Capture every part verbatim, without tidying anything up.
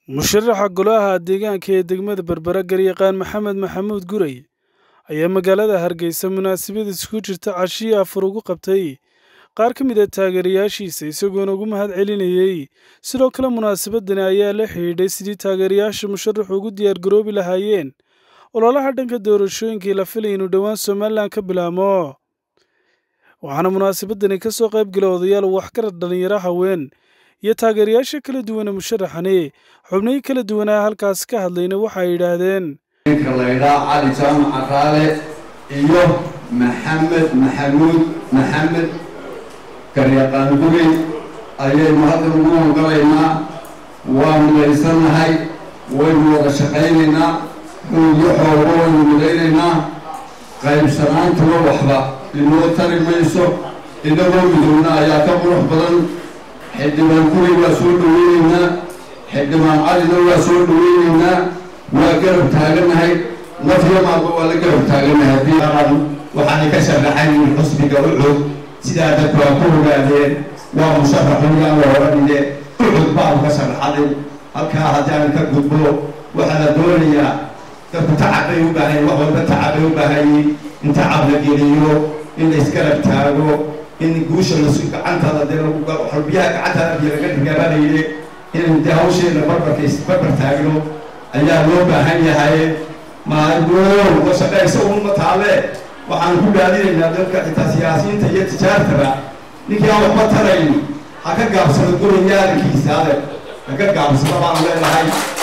musharaxa golaha deegaanka ee degmada Berbera Garyaqaan Maxamed Maxamuud Guray ayaa magaalada Hargeysa munaasabad isku jirta cashiyo afur ugu qabtay qaar ka mid ah taageerayaashiisa isagoo ugu mahad celinayay sidoo kale munaasabadani ayaa la xiriiray sidii taageerayaasha musharaxa ugu diyaar garoobi lahaayeen ololaha dhanka doorashooyinka la filayo inuu dhawaan Soomaaliland ka bilaamo waxaana munaasabadani ka soo qayb galay odayaal wax ka dhalinyaro haween iyo taageerayaasha kala duwan musharaxani xubnaha kala duwan halkaas ka hadlayna waxa ay yiraahdeen ninka la yiraahdo Cali Jaamac Raale iyo Maxamed Maxamuud Maxamed Garyaqaan Guray ayay mahadin ugu galaynaa waan leysanahay way wada shaqaynaynaa iyo xoogooyin mudaynayna qaybsanaanta waxba inoo tari mayso inagoo midowna ayaa ka qurux badan xiddimaan Guray waa soo dhaweynayna xiddimaan Calina waa soo dhaweynayna waa garab taaganahay nafyo maaba waa la garab taaganahay haddii aan waxaan ka sharaxay xusbiga ucud sidaa dadku ku ogaadeen waa musharaxiin aan waranide ucud baa ka sharaxay halka haddaan ka gudbo waxa la doonayaa dadku tacabay u baahan wax walba tacabay u baahan inta cabla geliyo in la isgarab taago in guusha la soo gacantada dee lagu galo xubbiyaha gacantada biyo laga dhigaalayay in hawsheena barbarka isbarbar taagno ayaa loo baahan yahay maadoo la shaqayso uma taale waxaan ku dhaadinaynaa dadka xitaa siyaasiyiinta iyo tijaartaba ninkii aan waxba tarayn ha ka gaabsado guriyaalkiisa ha ka gaabsado baan leenahay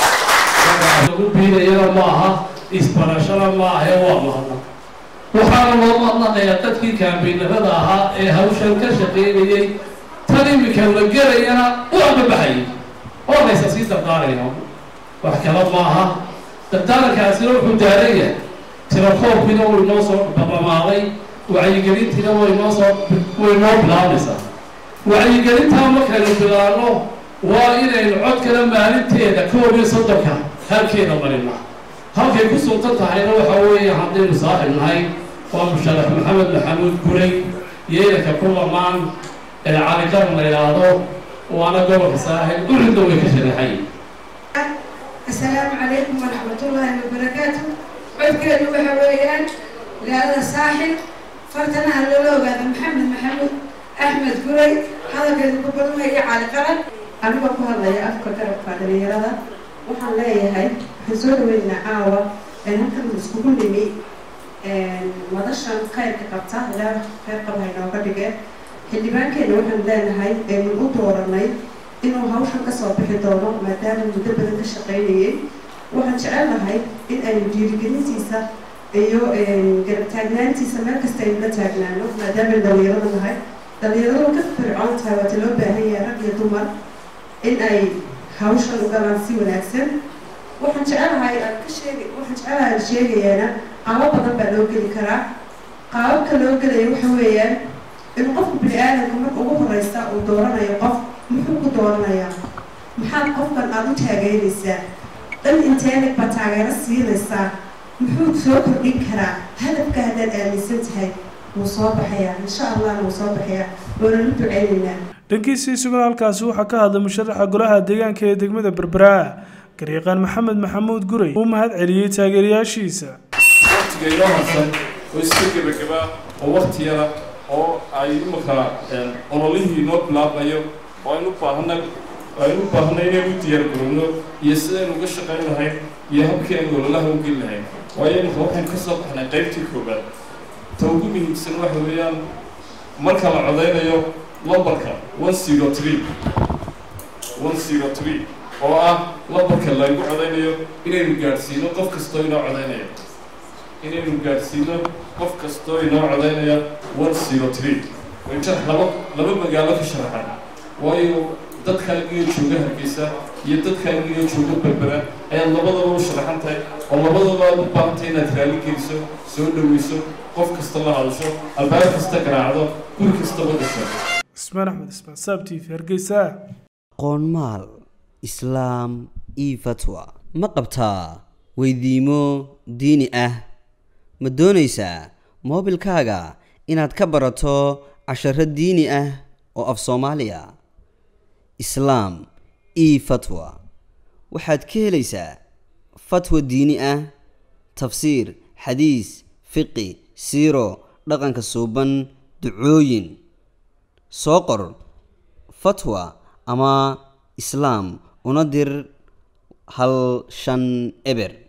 ugu biirayana maaha isbarashada maaha waa mahadnaq waxaana loo mahadnaqayaa dadkii kaambeynarada ahaa ee hawshan ka shaqaynayay tan imika la gelayana waa babaxayay oo laysa sii dardaaraya wax kala maaha dadaalkaasina wuxuu daaraya tirakoobkina uu inoo soo dhamaaday wacyigelintiina way inoo soo way inoo bilaabaysaa wacyigelintaa markaynu bilaabno waa inaynu codkana maalinteeda koob iyo soddonka halkeeda marina halkay ku suntan tahayna waxa weeye haddaynu saaxib nahay waa musharax Maxamed Maxamuud Guray yeelka kulamaan ee Cali Jaamac la yiraahdo waana gobolka saaxil ucudna way ka sharaxay. السلام عليكم ورحمة الله وبركاته. عذكر وحويان لهذا الساحل فرتنا هاللوجا محمد محمود أحمد قري هذا كذا قبلنا هي على قرن أنا بقول الله يا أفكار كرب قادري هذا وحلاي هاي حزور وين عاوة أنا كم مسكون لمي مدرسة خير كقطع لا خير قبل هنا وقبل اللي بانك إنه إحنا بدنا هاي من أطورنا إنه هاوشان كسر بحضانه ما دام المدرب ده شغالين وهنشعل هاي إن الجيل جنسيسا أيو جرب تاجنان تيسا ما كستين لا تاجنانه ما دام الدويرة ده هاي الدويرة كثر عنتها وتلوبها هي رجل دمر إن أي هاوشان وكرانسي والأكسن وهنشعل هاي الكشيء وهنشعل الشيء أنا عوض ضرب لوج الكرا قاب كلوج يوحويان القف بالآلة كمان أبوه الرئيس ودورنا يقف muxuu ku dooranayaa maxaa qofkan aad u taageeraysaa dhan inteenak baa taageero siinaysaa muxuu soo kordhin karaa hadafka haddaad aaminsan tahay wuu soo baxayaa insha allahna wuu soo baxayaa waana la ducaynaynaa dhankiisa isagoo halkaasi waxaa ka hadlay musharaxa golaha deegaanka ee degmada Berbera Garyaqaan Maxamed Maxamuud Guray uu mahad celiyay taageerayaashiisa waqtiga inoo harsan oo iska gabagaba oo waqti yara oo ay markaa ololihii noo bilaabayo وأنا فاهمنا وأنا فاهمنا إنه يدير كلنا يسأل وقش قايل هاي يهب كأن يقول الله وقيل هاي وأنا فاهم كسب إحنا قيمتي كبر توجو من سنة حواليا مركب عضينا يو لبركة one zero three one zero three أو آه لبركة لا يقول عضينا يو إنه نقارسينه قف كستوينا عضينا يو إنه نقارسينه قف كستوينا عضينا يو one zero three وإن شاء الله لما مجالك في الشرحان waayo dadka iyo jooga Hargeysa iyo dadka iyo jooga Berbera ay labadaba u sharaxan tahay oo labadaba u baahantahay inaad raali geliso soo dhaweyso qof kasta la hadasho albaab kasta garaacdo guri kasta wadasho Ismaan Axmed Ismaan sabti Hargeysa qoonmaal islaam iyo fatwa ma qabtaa weydiimo diini ah ma doonaysaa moobilkaaga inaad ka barato casharo diini ah oo af Soomaaliya إسلام إي فتوى waxaad ka helaysaa fatwa diini ah tafsiir xadiis fiqi siiro dhaqanka suuban ducooyin soo qor fatwa ama islaam una dir hal shan eber